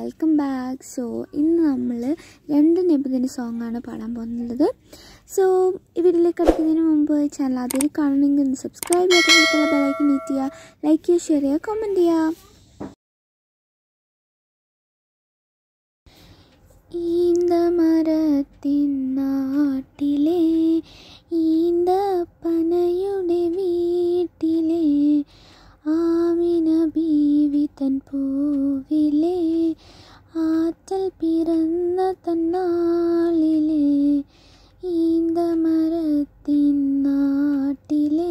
Welcome back. So ഇന്ന് നമ്മൾ രണ്ട് നബിദിൻ്റെ സോങ്ങാണ് പാടാൻ പോകുന്നത്. സോ ഈ വീഡിയോയിലേക്ക് കടക്കുന്നതിന് മുമ്പ് ചാനൽ ആദ്യം കാണണമെങ്കിൽ ഒന്ന് സബ്സ്ക്രൈബ് ചെയ്യാത്ത ബെലൈക്കൺ ഹിറ്റ് ചെയ്യുക, ലൈക്ക് ചെയ്യുക, ഷെയർ ചെയ്യുക, കമൻറ്റ് ചെയ്യുക. ഈന്തമരത്തിൻ നാട്ടിലെ ഈന്തപ്പനയുടെ വീട്ടിലെ ആമിന ബീവി തൻ പൂവിലെ ആറ്റൽ പിറന്ന തന്നാളിലെ ഈന്തമരത്തിൻ നാട്ടിലെ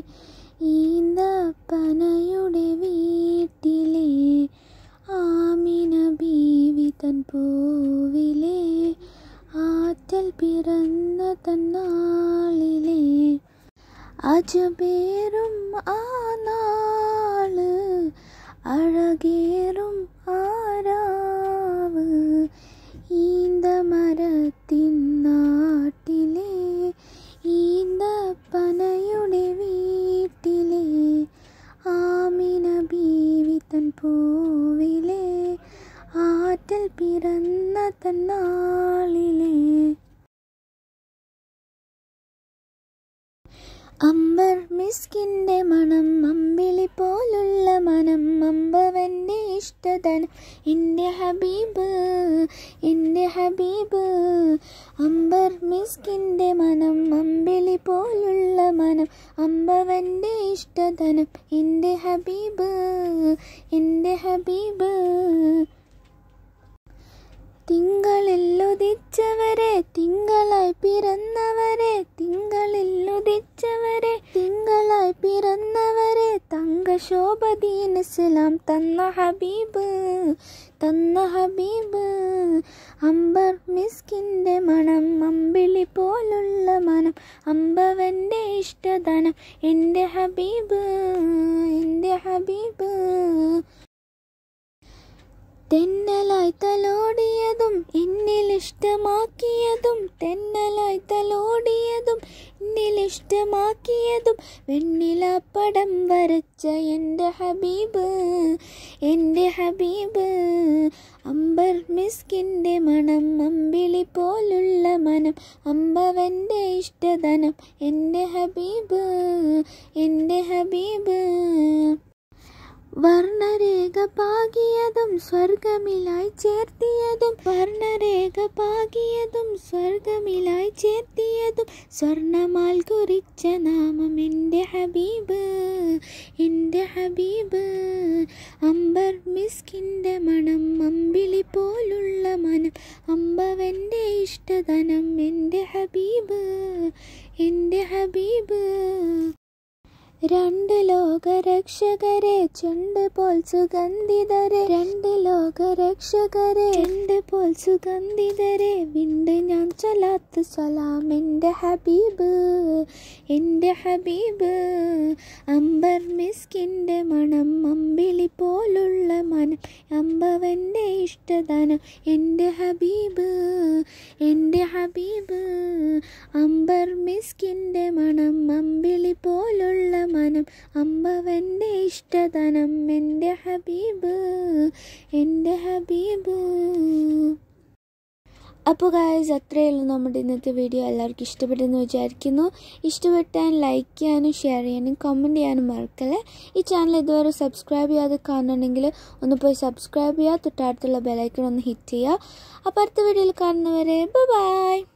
ഈന്തപ്പനയുടെ വീട്ടിലെ ആമിന ബീവി തൻ പൂവിലെ ആറ്റൽ പിറന്ന തന്നാളിലെ അജബേറും ആ നാള് അഴകേറും ആരാവ് ഈന്തമരത്തിൻ നാട്ടിലെ ഈന്തപ്പനയുടെ വീട്ടിലെ ആമിന ബീവി തൻ പൂവിലെ ആറ്റൽ പിറന്ന തന്നാളിലെ അമ്പർ മിസ്കിൻ്റെ മണം അമ്പിളി പോലുള്ള മനം അമ്പവൻ്റെ ഇഷ്ടധനം എൻ്റെ ഹബീബ് എൻ്റെ ഹബീബ് അമ്പർ മിസ്കിൻ്റെ മനം അമ്പിളി പോലുള്ള മനം അമ്പവൻ്റെ ഇഷ്ടധനം എൻ്റെ ഹബീബ് എൻ്റെ ഹബീബ് തിങ്കളിലുദിച്ചവരെ തിങ്കളായി പിറന്നവരെ തിങ്കളിലുദിച്ചവരെ തിങ്കളായി പിറന്നവരെ തങ്കശോഭദീൻ ഇസ്ലാം തന്ന ഹബീബ് തന്ന ഹബീബ് അമ്പർ മിസ്കിൻ്റെ മണം അമ്പിളി പോലുള്ള മനം അമ്പവൻ്റെ ഇഷ്ടധനം എൻ്റെ ഹബീബ് എൻ്റെ ഹബീബ് തെന്നലായി തലോടിയതും എന്നിലിഷ്ടമാക്കിയതും തെന്നലായി തലോടിയതും എന്നിലിഷ്ടമാക്കിയതും വെണ്ണിലപ്പടം വരച്ച എൻ്റെ ഹബീബ് എൻ്റെ ഹബീബ് അമ്പർ മിസ്കിൻ്റെ മണം അമ്പിളി പോലുള്ള മനം അമ്പവൻ്റെ ഇഷ്ടധനം എൻ്റെ ഹബീബ് എൻ്റെ ഹബീബ് വർണ്ണരേഖ പാകിയതും സ്വർഗമിലായി ചേർത്തിയതും വർണ്ണരേഖ പാകിയതും സ്വർഗമിലായി ചേർത്തിയതും സ്വർണമാൽ കുറിച്ച നാമം എൻ്റെ ഹബീബ് എൻ്റെ ഹബീബ് അമ്പർ മിസ്കിൻ്റെ മണം അമ്പിളി പോലുള്ള മനം അമ്പവൻ്റെ ഇഷ്ടധനം എൻ്റെ ഹബീബ് എൻ്റെ ഹബീബ് രണ്ട് ലോകരക്ഷകരെ ചെണ്ട് പോൽ സുഗന്ധിതരെ രണ്ട് ലോകരക്ഷകരെ ചെണ്ട് പോൽ സുഗന്ധിതരെ വിണ്ട് ഞാൻ ചൊല്ലാത്ത സലാം എൻ്റെ ഹബീബ് എൻ്റെ ഹബീബ് അമ്പർ മിസ്കിൻ്റെ മണം അമ്പിളി പോലുള്ള മനം അമ്പവൻ്റെ ഇഷ്ടധനം എൻ്റെ ഹബീബ് എൻ്റെ ഹബീബ് അമ്പർ മിസ്കിൻ്റെ മണം അമ്പിളി പോലുള്ള മനം അമ്പവൻ്റെ ഇഷ്ടധനം എൻ്റെ ഹബീബ് എൻ്റെ ഹബീബ്. അപ്പോൾ ഗായ്സ്, അത്രയുള്ളൂ നമ്മുടെ ഇന്നത്തെ വീഡിയോ. എല്ലാവർക്കും ഇഷ്ടപ്പെട്ടെന്ന് വിചാരിക്കുന്നു. ഇഷ്ടപ്പെട്ടാൽ ലൈക്ക് ചെയ്യാനും ഷെയർ ചെയ്യാനും കമൻറ്റ് ചെയ്യാനും മറക്കല്ലേ. ഈ ചാനൽ ഇതുവരെ സബ്സ്ക്രൈബ് ചെയ്യാതെ കാണുന്നുണ്ടെങ്കിൽ ഒന്ന് പോയി സബ്സ്ക്രൈബ് ചെയ്യുക, തൊട്ടടുത്തുള്ള ബെലൈക്കൺ ഒന്ന് ഹിറ്റ് ചെയ്യുക. അപ്പോൾ അടുത്ത വീഡിയോയിൽ കാണുന്നവരെ ബൈ.